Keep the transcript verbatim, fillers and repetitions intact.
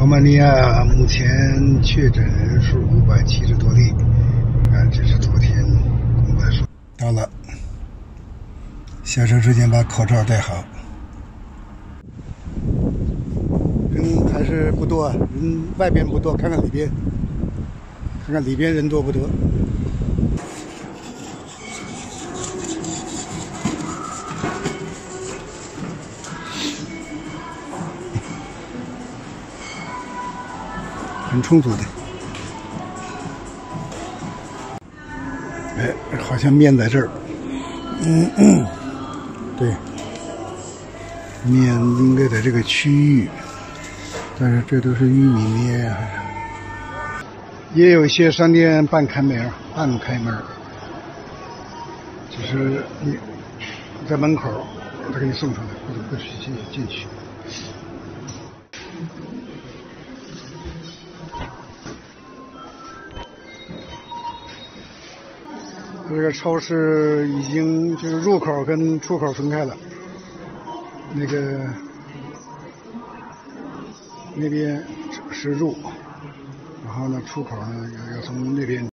罗马尼亚目前确诊人数五百七十多例，啊，这是昨天公布的数。到了，下车之前把口罩戴好。人还是不多啊，人外边不多，看看里边，看看里边人多不多。很充足的，哎，好像面在这儿，嗯嗯，对，面应该在这个区域，但是这都是玉米面，也有一些商店半开门，半开门，就是你在门口，他给你送上来，或者不许进去。这个超市已经就是入口跟出口分开了，那个那边是入，然后呢出口呢要要从那边。